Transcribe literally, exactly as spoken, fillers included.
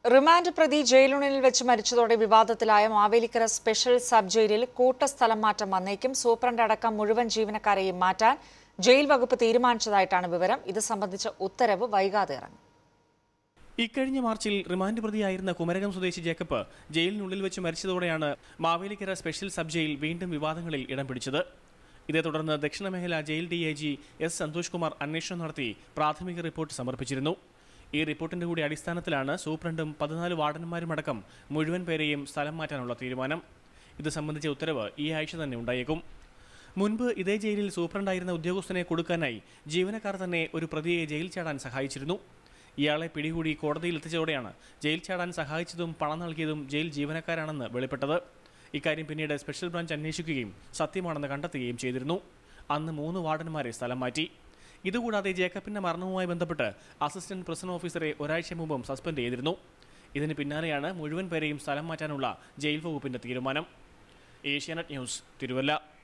Remand പ്രതി ജയിലുള്ളിൽ വെച്ച് മരിച്ചതോടെ വിവാദത്തിലായ മാവേലിക്കര സ്പെഷ്യൽ സബ് ജയിലിൽ കൂട്ടസ്ഥലം മാറ്റം വന്നേക്കും. സൂപ്രണ്ട് അടക്കം മുഴുവൻ ജീവനക്കാരെയും മാറ്റാൻ ജയിൽ വകുപ്പ് തീരുമാനിച്ചതായിട്ടാണ് വിവരം. ഇത് സംബന്ധിച്ച ഉത്തരവ് വൈകാതെ ഇറങ്ങും. ഇക്കഴിഞ്ഞ മാർച്ചിൽ റിമാൻഡ് പ്രതിയായിരുന്ന കുമരകം സ്വദേശി ജേക്കബ് ജയിലിനുള്ളിൽ വെച്ച് മരിച്ചതോടെയാണ് മാവേലിക്കര സ്പെഷ്യൽ സബ് ജയിൽ വീണ്ടും വിവാദങ്ങളിൽ ഇടം പിടിച്ചത്. ഇതേ തുടർന്ന് ദക്ഷിണ മേഖല jail D I G S Santhosh Kumar അന്വേഷണം നടത്തി പ്രാഥമിക റിപ്പോർട്ട് സമർപ്പിച്ചിരുന്നു. ഈ റിപ്പോർട്ടിന്റെ കൂടി അടിസ്ഥാനത്തിലാണ് സൂപ്രണ്ടും പതിനാല് വാർഡന്മാരുമടക്കം മുഴുവൻ പേരെയും സ്ഥലം മാറ്റാനുള്ള തീരുമാനം. ഇത് സംബന്ധിച്ച ഉത്തരവ് ഈ ആഴ്ച തന്നെ ഉണ്ടായേക്കും. മുൻപ് ഇതേ ജയിലിൽ സൂപ്രണ്ടായിരുന്ന ഉദ്യോഗസ്ഥനെ കൊടുക്കാനായി ജീവനക്കാർ തന്നെ ഒരു പ്രതിയെ ജയിൽ ചാടാൻ സഹായിച്ചിരുന്നു. ഇയാളെ പിടികൂടി കോടതിയിൽ എത്തിച്ചതോടെയാണ് ജയിൽ ചാടാൻ സഹായിച്ചതും പണം നൽകിയതും ജയിൽ ജീവനക്കാരാണെന്ന് വെളിപ്പെട്ടത്. ഇക്കാര്യം പിന്നീട് സ്പെഷ്യൽ ബ്രാഞ്ച് അന്വേഷിക്കുകയും സത്യമാണെന്ന് കണ്ടെത്തുകയും ചെയ്തിരുന്നു. അന്ന് മൂന്ന് വാർഡന്മാരെ സ്ഥലം മാറ്റി. ഇതുകൂടാതെ ജേക്കബിന്റെ മരണവുമായി ബന്ധപ്പെട്ട് അസിസ്റ്റന്റ് പ്രിസൺ ഓഫീസറെ ഒരാഴ്ച മുമ്പും സസ്പെൻഡ് ചെയ്തിരുന്നു. ഇതിന് പിന്നാലെയാണ് മുഴുവൻ പേരെയും സ്ഥലം മാറ്റാനുള്ള ജയിൽ വകുപ്പിന്റെ തീരുമാനം. ഏഷ്യാനെറ്റ് ന്യൂസ്, തിരുവല്ല.